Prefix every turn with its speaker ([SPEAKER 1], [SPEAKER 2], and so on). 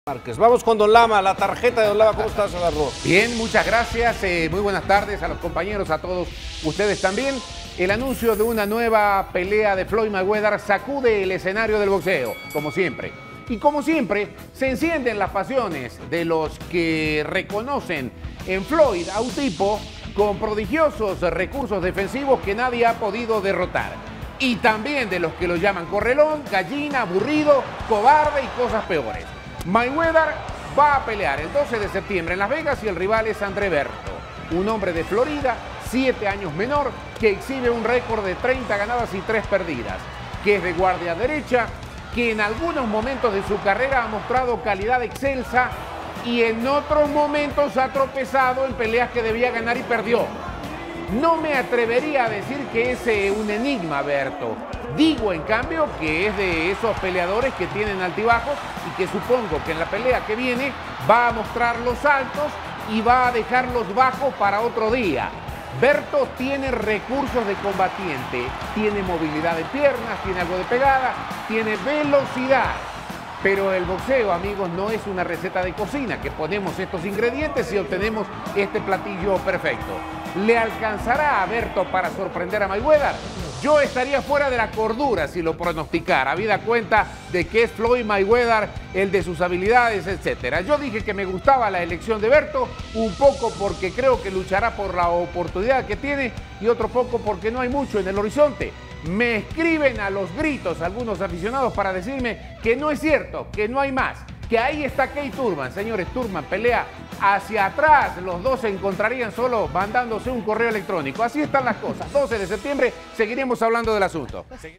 [SPEAKER 1] Márquez. Vamos con Don Lama, la tarjeta de Don Lama. ¿Cómo estás, Agarro?
[SPEAKER 2] Bien, muchas gracias. Muy buenas tardes a los compañeros, a todos ustedes también. El anuncio de una nueva pelea de Floyd Mayweather sacude el escenario del boxeo, como siempre. Y como siempre, se encienden las pasiones de los que reconocen en Floyd a un tipo con prodigiosos recursos defensivos que nadie ha podido derrotar. Y también de los que lo llaman correlón, gallina, aburrido, cobarde y cosas peores. Mayweather va a pelear el 12 de septiembre en Las Vegas y el rival es André Berto, un hombre de Florida, 7 años menor, que exhibe un récord de 30 ganadas y 3 perdidas, que es de guardia derecha, que en algunos momentos de su carrera ha mostrado calidad excelsa y en otros momentos ha tropezado en peleas que debía ganar y perdió. No me atrevería a decir que es un enigma, Berto. Digo, en cambio, que es de esos peleadores que tienen altibajos y que supongo que en la pelea que viene va a mostrar los altos y va a dejar los bajos para otro día. Berto tiene recursos de combatiente, tiene movilidad de piernas, tiene algo de pegada, tiene velocidad. Pero el boxeo, amigos, no es una receta de cocina, que ponemos estos ingredientes y obtenemos este platillo perfecto. ¿Le alcanzará a Berto para sorprender a Mayweather? Yo estaría fuera de la cordura si lo pronosticara, habida cuenta de que es Floyd Mayweather, el de sus habilidades, etc. Yo dije que me gustaba la elección de Berto, un poco porque creo que luchará por la oportunidad que tiene y otro poco porque no hay mucho en el horizonte. Me escriben a los gritos algunos aficionados para decirme que no es cierto, que no hay más, que ahí está Keith Thurman. Señores, Thurman pelea hacia atrás, los dos se encontrarían solo mandándose un correo electrónico. Así están las cosas. 12 de septiembre seguiremos hablando del asunto.